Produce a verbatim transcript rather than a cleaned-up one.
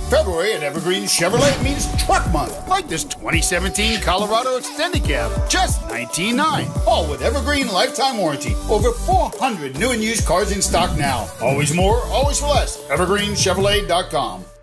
February at Evergreen Chevrolet means truck month, like this twenty seventeen Colorado Extended Cab, just nineteen nine dollars. All with Evergreen lifetime warranty. Over four hundred new and used cars in stock now. Always more, always for less. evergreen chevrolet dot com.